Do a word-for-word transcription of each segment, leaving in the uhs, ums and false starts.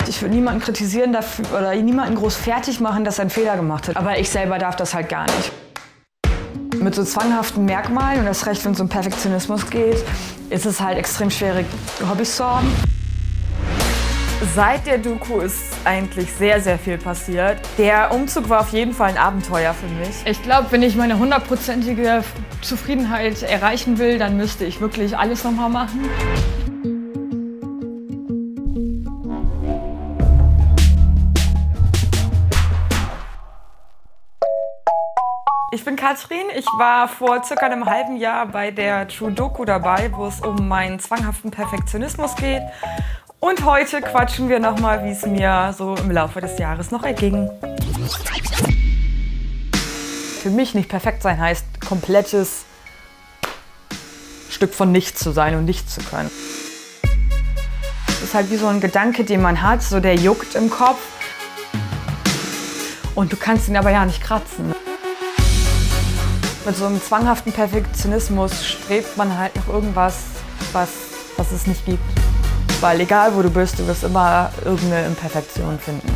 Ich würde niemanden kritisieren dafür oder niemanden groß fertig machen, dass er einen Fehler gemacht hat. Aber ich selber darf das halt gar nicht. Mit so zwanghaften Merkmalen und das recht, wenn es um Perfektionismus geht, ist es halt extrem schwierig, Hobbys zu haben. Seit der Doku ist eigentlich sehr, sehr viel passiert. Der Umzug war auf jeden Fall ein Abenteuer für mich. Ich glaube, wenn ich meine hundertprozentige Zufriedenheit erreichen will, dann müsste ich wirklich alles nochmal machen. Ich bin Katrin. Ich war vor circa einem halben Jahr bei der True Doku dabei, wo es um meinen zwanghaften Perfektionismus geht. Und heute quatschen wir nochmal, wie es mir so im Laufe des Jahres noch erging. Für mich nicht perfekt sein heißt, komplettes Stück von nichts zu sein und nichts zu können. Das ist halt wie so ein Gedanke, den man hat, so der juckt im Kopf. Und du kannst ihn aber ja nicht kratzen. Mit so einem zwanghaften Perfektionismus strebt man halt nach irgendwas, was, was es nicht gibt. Weil egal wo du bist, du wirst immer irgendeine Imperfektion finden.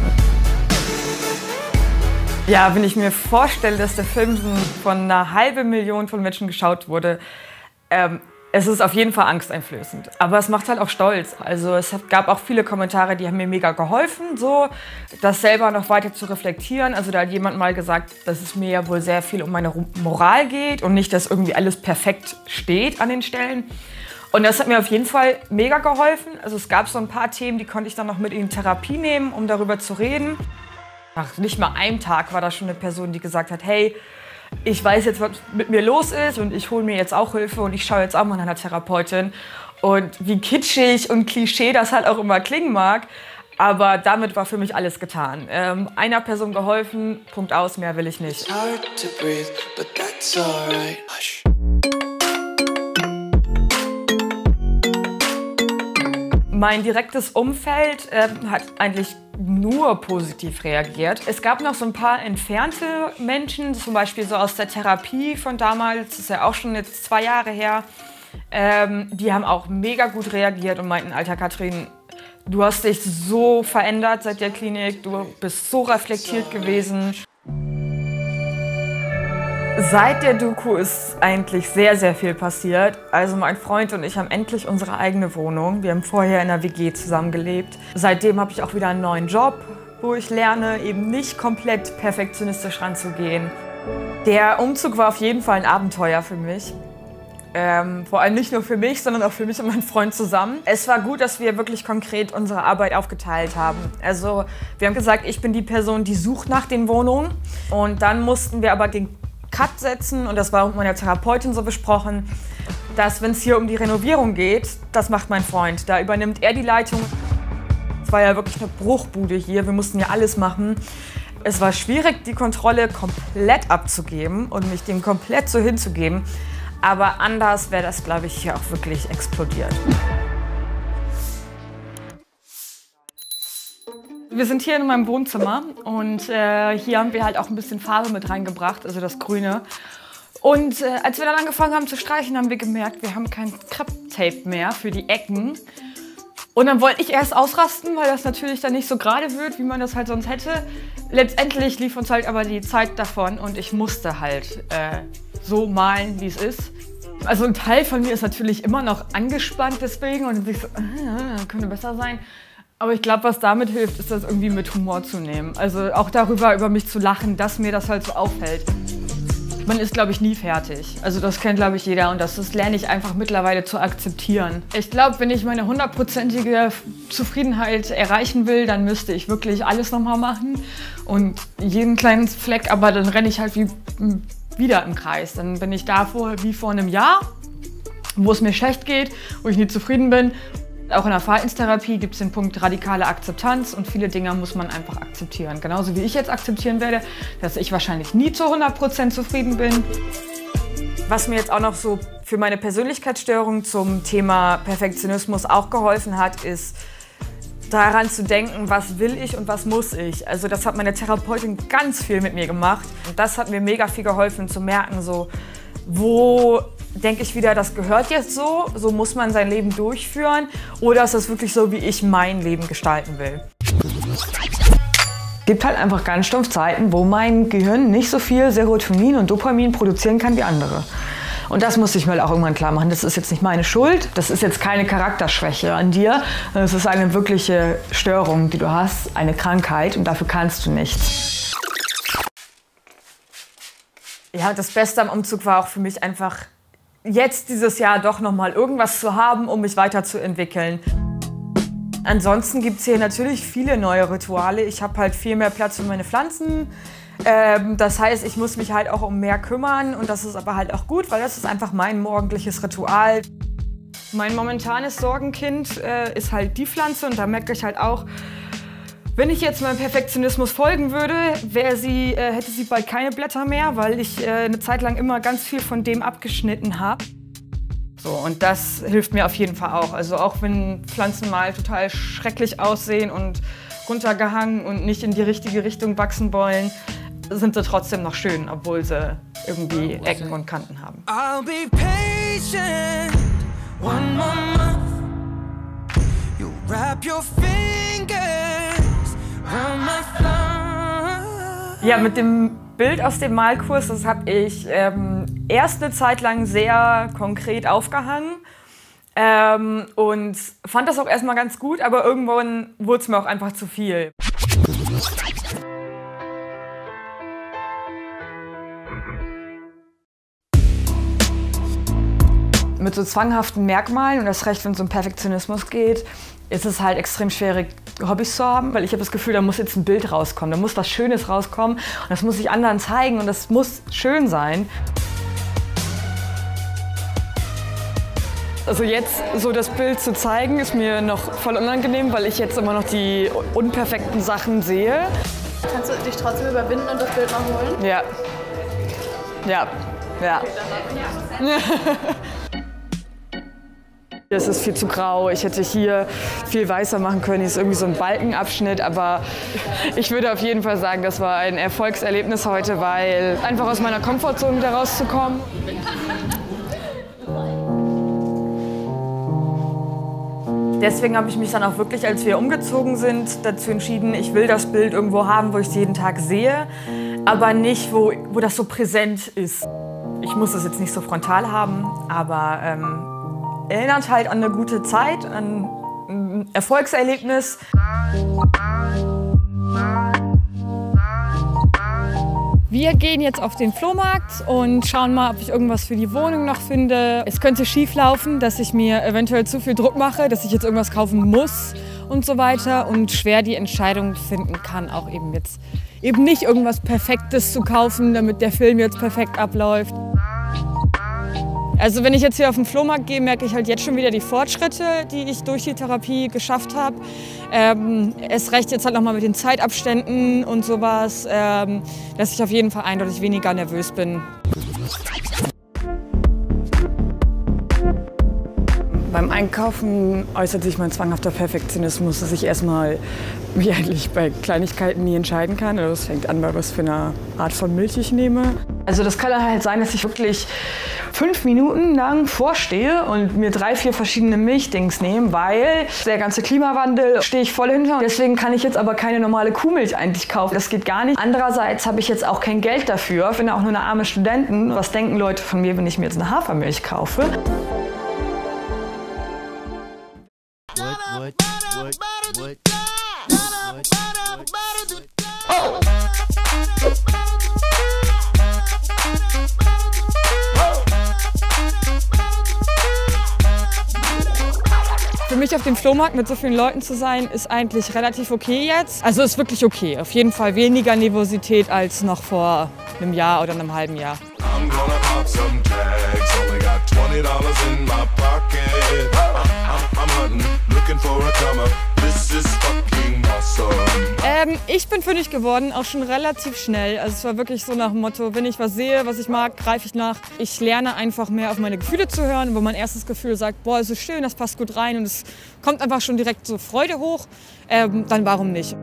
Ja, wenn ich mir vorstelle, dass der Film von einer halben Million von Menschen geschaut wurde, ähm, es ist auf jeden Fall angsteinflößend. Aber es macht halt auch stolz. Also es gab auch viele Kommentare, die haben mir mega geholfen, so das selber noch weiter zu reflektieren. Also da hat jemand mal gesagt, dass es mir ja wohl sehr viel um meine Moral geht und nicht, dass irgendwie alles perfekt steht an den Stellen. Und das hat mir auf jeden Fall mega geholfen. Also es gab so ein paar Themen, die konnte ich dann noch mit in Therapie nehmen, um darüber zu reden. Nach nicht mal einem Tag war da schon eine Person, die gesagt hat, hey, ich weiß jetzt, was mit mir los ist und ich hole mir jetzt auch Hilfe und ich schaue jetzt auch mal nach einer Therapeutin. Und wie kitschig und Klischee das halt auch immer klingen mag, aber damit war für mich alles getan. Ähm, einer Person geholfen, Punkt aus, mehr will ich nicht. Mein direktes Umfeld äh, hat eigentlich nur positiv reagiert. Es gab noch so ein paar entfernte Menschen, zum Beispiel so aus der Therapie von damals, das ist ja auch schon jetzt zwei Jahre her, ähm, die haben auch mega gut reagiert und meinten, Alter Katrin, du hast dich so verändert seit der Klinik, du bist so reflektiert gewesen. Seit der Doku ist eigentlich sehr, sehr viel passiert. Also mein Freund und ich haben endlich unsere eigene Wohnung. Wir haben vorher in einer W G zusammengelebt. Seitdem habe ich auch wieder einen neuen Job, wo ich lerne, eben nicht komplett perfektionistisch ranzugehen. Der Umzug war auf jeden Fall ein Abenteuer für mich. Ähm, vor allem nicht nur für mich, sondern auch für mich und meinen Freund zusammen. Es war gut, dass wir wirklich konkret unsere Arbeit aufgeteilt haben. Also wir haben gesagt, ich bin die Person, die sucht nach den Wohnungen. Und dann mussten wir aber den Cut setzen, und das war mit meiner Therapeutin so besprochen, dass, wenn es hier um die Renovierung geht, das macht mein Freund. Da übernimmt er die Leitung. Es war ja wirklich eine Bruchbude hier, wir mussten ja alles machen. Es war schwierig, die Kontrolle komplett abzugeben und mich dem komplett so hinzugeben. Aber anders wäre das, glaube ich, hier auch wirklich explodiert. Wir sind hier in meinem Wohnzimmer und äh, hier haben wir halt auch ein bisschen Farbe mit reingebracht, also das Grüne. Und äh, als wir dann angefangen haben zu streichen, haben wir gemerkt, wir haben kein Krepptape mehr für die Ecken. Und dann wollte ich erst ausrasten, weil das natürlich dann nicht so gerade wird, wie man das halt sonst hätte. Letztendlich lief uns halt aber die Zeit davon und ich musste halt äh, so malen, wie es ist. Also ein Teil von mir ist natürlich immer noch angespannt deswegen und ich so, äh, könnte besser sein. Aber ich glaube, was damit hilft, ist das irgendwie mit Humor zu nehmen. Also auch darüber, über mich zu lachen, dass mir das halt so auffällt. Man ist, glaube ich, nie fertig. Also das kennt, glaube ich, jeder und das, das lerne ich einfach mittlerweile zu akzeptieren. Ich glaube, wenn ich meine hundertprozentige Zufriedenheit erreichen will, dann müsste ich wirklich alles nochmal machen und jeden kleinen Fleck, aber dann renne ich halt wie, wieder im Kreis. Dann bin ich da vor, wie vor einem Jahr, wo es mir schlecht geht, wo ich nie zufrieden bin. Auch in der Verhaltenstherapie gibt es den Punkt radikale Akzeptanz und viele Dinge muss man einfach akzeptieren. Genauso wie ich jetzt akzeptieren werde, dass ich wahrscheinlich nie zu hundert Prozent zufrieden bin. Was mir jetzt auch noch so für meine Persönlichkeitsstörung zum Thema Perfektionismus auch geholfen hat, ist daran zu denken, was will ich und was muss ich. Also das hat meine Therapeutin ganz viel mit mir gemacht. Und das hat mir mega viel geholfen zu merken, so, wo denke ich wieder, das gehört jetzt so, so muss man sein Leben durchführen, oder ist das wirklich so, wie ich mein Leben gestalten will. Es gibt halt einfach ganz stumpf Zeiten, wo mein Gehirn nicht so viel Serotonin und Dopamin produzieren kann wie andere. Und das muss ich mir auch irgendwann klar machen. Das ist jetzt nicht meine Schuld, das ist jetzt keine Charakterschwäche an dir. Das ist eine wirkliche Störung, die du hast, eine Krankheit und dafür kannst du nichts. Ja, das Beste am Umzug war auch für mich einfach, jetzt dieses Jahr doch noch mal irgendwas zu haben, um mich weiterzuentwickeln. Ansonsten gibt es hier natürlich viele neue Rituale. Ich habe halt viel mehr Platz für meine Pflanzen. Ähm, das heißt, ich muss mich halt auch um mehr kümmern und das ist aber halt auch gut, weil das ist einfach mein morgendliches Ritual. Mein momentanes Sorgenkind äh, ist halt die Pflanze und da merke ich halt auch, wenn ich jetzt meinem Perfektionismus folgen würde, wäre sie, äh, hätte sie bald keine Blätter mehr, weil ich äh, eine Zeit lang immer ganz viel von dem abgeschnitten habe. So, und das hilft mir auf jeden Fall auch. Also auch wenn Pflanzen mal total schrecklich aussehen und runtergehangen und nicht in die richtige Richtung wachsen wollen, sind sie trotzdem noch schön, obwohl sie irgendwie Ecken und Kanten haben. I'll be patient, one more month. You wrap your fingers around my thumb. Ja, mit dem Bild aus dem Malkurs, das habe ich ähm, erst eine Zeit lang sehr konkret aufgehangen ähm, und fand das auch erstmal ganz gut, aber irgendwann wurde es mir auch einfach zu viel. Mit so zwanghaften Merkmalen und das recht, wenn es um Perfektionismus geht, ist es halt extrem schwierig, Hobbys zu haben, weil ich habe das Gefühl, da muss jetzt ein Bild rauskommen, da muss was Schönes rauskommen und das muss ich anderen zeigen und das muss schön sein. Also jetzt so das Bild zu zeigen, ist mir noch voll unangenehm, weil ich jetzt immer noch die unperfekten Sachen sehe. Kannst du dich trotzdem überwinden und das Bild noch holen? Ja. Ja. Ja. Es ist viel zu grau. Ich hätte hier viel weißer machen können. Hier ist irgendwie so ein Balkenabschnitt. Aber ich würde auf jeden Fall sagen, das war ein Erfolgserlebnis heute, weil einfach aus meiner Komfortzone da rauszukommen. Deswegen habe ich mich dann auch wirklich, als wir umgezogen sind, dazu entschieden, ich will das Bild irgendwo haben, wo ich es jeden Tag sehe, aber nicht, wo, wo das so präsent ist. Ich muss das jetzt nicht so frontal haben, aber ähm, erinnert halt an eine gute Zeit, an ein Erfolgserlebnis. Wir gehen jetzt auf den Flohmarkt und schauen mal, ob ich irgendwas für die Wohnung noch finde. Es könnte schief laufen, dass ich mir eventuell zu viel Druck mache, dass ich jetzt irgendwas kaufen muss und so weiter und schwer die Entscheidung finden kann, auch eben jetzt eben nicht irgendwas Perfektes zu kaufen, damit der Film jetzt perfekt abläuft. Also wenn ich jetzt hier auf den Flohmarkt gehe, merke ich halt jetzt schon wieder die Fortschritte, die ich durch die Therapie geschafft habe. Ähm, es reicht jetzt halt nochmal mit den Zeitabständen und sowas, ähm, dass ich auf jeden Fall eindeutig weniger nervös bin. Beim Einkaufen äußert sich mein zwanghafter Perfektionismus, dass ich erstmal mich eigentlich bei Kleinigkeiten nie entscheiden kann. Also es fängt an, bei was für eine Art von Milch ich nehme. Also das kann halt sein, dass ich wirklich fünf Minuten lang vorstehe und mir drei, vier verschiedene Milchdings nehme, weil der ganze Klimawandel stehe ich voll hinter. Deswegen kann ich jetzt aber keine normale Kuhmilch eigentlich kaufen. Das geht gar nicht. Andererseits habe ich jetzt auch kein Geld dafür. Ich bin auch nur eine arme Studentin. Was denken Leute von mir, wenn ich mir jetzt eine Hafermilch kaufe? What, what, what, what, oh. Für mich auf dem Flohmarkt mit so vielen Leuten zu sein, ist eigentlich relativ okay jetzt. Also ist wirklich okay. Auf jeden Fall weniger Nervosität als noch vor einem Jahr oder einem halben Jahr. Ähm, ich bin fündig geworden, auch schon relativ schnell. Also es war wirklich so nach dem Motto, wenn ich was sehe, was ich mag, greife ich nach. Ich lerne einfach mehr auf meine Gefühle zu hören. Wenn mein erstes Gefühl sagt, boah, es ist schön, das passt gut rein und es kommt einfach schon direkt so Freude hoch, ähm, dann warum nicht?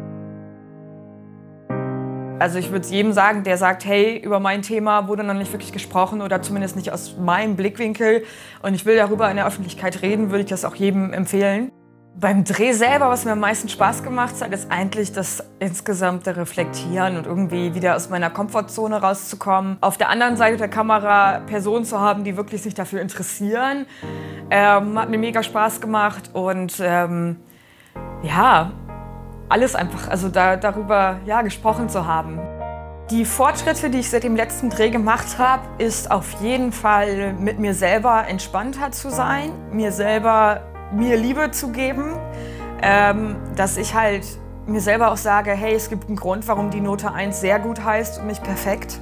Also ich würde es jedem sagen, der sagt, hey, über mein Thema wurde noch nicht wirklich gesprochen oder zumindest nicht aus meinem Blickwinkel und ich will darüber in der Öffentlichkeit reden, würde ich das auch jedem empfehlen. Beim Dreh selber, was mir am meisten Spaß gemacht hat, ist eigentlich das insgesamte Reflektieren und irgendwie wieder aus meiner Komfortzone rauszukommen. Auf der anderen Seite der Kamera Personen zu haben, die wirklich sich dafür interessieren, ähm, hat mir mega Spaß gemacht und ähm, ja, alles einfach, also da, darüber ja, gesprochen zu haben. Die Fortschritte, die ich seit dem letzten Dreh gemacht habe, ist auf jeden Fall mit mir selber entspannter zu sein, mir selber mir Liebe zu geben, ähm, dass ich halt mir selber auch sage, hey, es gibt einen Grund, warum die Note eins sehr gut heißt und nicht perfekt.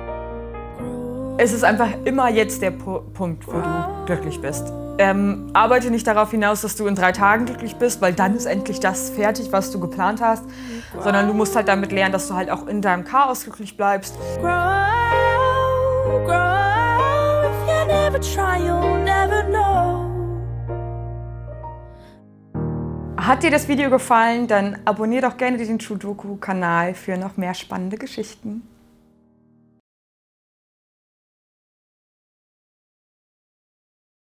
Es ist einfach immer jetzt der P Punkt, wo du glücklich bist. Ähm, arbeite nicht darauf hinaus, dass du in drei Tagen glücklich bist, weil dann ist endlich das fertig, was du geplant hast, sondern du musst halt damit lernen, dass du halt auch in deinem Chaos glücklich bleibst. Grow, grow, if you never try, you'll never know. Hat dir das Video gefallen, dann abonniere doch gerne den True Doku Kanal für noch mehr spannende Geschichten.